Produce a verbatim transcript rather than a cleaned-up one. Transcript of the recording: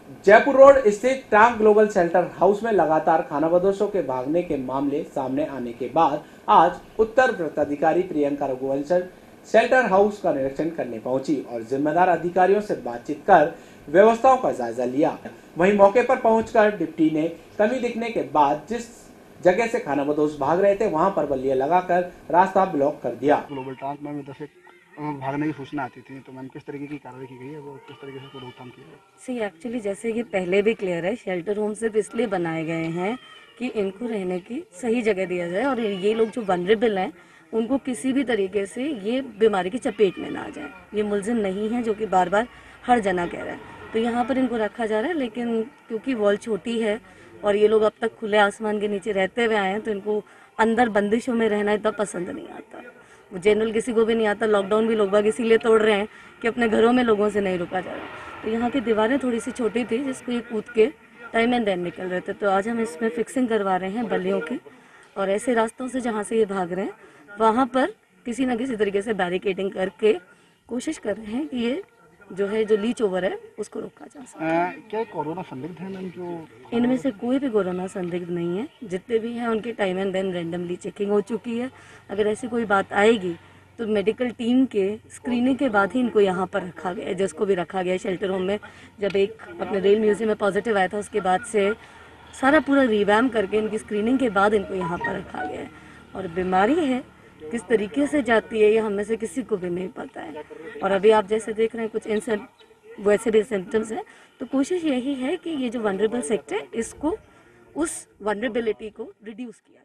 Jaipur road स्थित टांग global shelter house में लगातार खानाबदोशों के भागने के मामले सामने आने के बाद आज उत्तर वृत्ताधिकारी प्रियंका रघुवंशन शेल्टर हाउस का निरीक्षण करने पहुंची और जिम्मेदार अधिकारियों से बातचीत कर व्यवस्थाओं का जायजा लिया। वहीं मौके पर पहुंचकर डिप्टी ने कमी दिखने के बाद जिस जगह से खानाबदोश भाग रहे थे वहां पर बल्लियां लगाकर रास्ता ब्लॉक कर दिया। ग्लोबल टांग में दस भागने की सूचना आती थी, तो मैम किस तरीके की कार्रवाई की गई है, वो किस तरीके से रोकथाम की है? सी एक्चुअली जैसे कि पहले भी क्लियर है, शेल्टर होम सिर्फ इसलिए बनाए गए हैं कि इनको रहने की सही जगह दिया जाए और ये लोग जो वनरेबल हैं उनको किसी भी तरीके से ये बीमारी की चपेट में ना आ जाए। ये मुलजिम नहीं है जो कि बार बार हर जना कह रहा है, तो यहाँ पर इनको रखा जा रहा है। लेकिन क्योंकि वॉल छोटी है और ये लोग अब तक खुले आसमान के नीचे रहते हुए आए हैं, तो इनको अंदर बंदिशों में रहना इतना पसंद नहीं आता। वो जनरल किसी को भी नहीं आता। लॉकडाउन भी लोग बाग इसीलिए तोड़ रहे हैं कि अपने घरों में लोगों से नहीं रुका जा रहा। तो यहाँ की दीवारें थोड़ी सी छोटी थी जिसको ये कूद के टाइम एंड देन निकल रहे थे, तो आज हम इसमें फिक्सिंग करवा रहे हैं बल्लियों की। और ऐसे रास्तों से जहाँ से ये भाग रहे हैं वहाँ पर किसी न किसी तरीके से बैरिकेडिंग करके कोशिश कर रहे हैं कि ये जो है जो लीच ओवर है उसको रोका जा सके। क्या कोरोना संदिग्ध है मैम? जो इनमें से कोई भी कोरोना संदिग्ध नहीं है। जितने भी हैं उनके time and then randomly checking हो चुकी है। अगर ऐसी कोई बात आएगी तो मेडिकल टीम के स्क्रीनिंग के बाद ही इनको यहाँ पर रखा गया है, जिसको भी रखा गया है शेल्टर होम में। जब एक अपने रेल म्यूजियम में पॉजिटिव आया था उसके बाद से सारा पूरा रिवैम करके इनकी स्क्रीनिंग के बाद इनको यहाँ पर रखा गया है। और बीमारी है किस तरीके से जाती है ये हम में से किसी को भी नहीं पता है। और अभी आप जैसे देख रहे हैं कुछ इंसेंट वैसे भी सिम्टम्स हैं, तो कोशिश यही है कि ये जो वनरेबल सेक्टर है इसको उस वनरेबिलिटी को रिड्यूस किया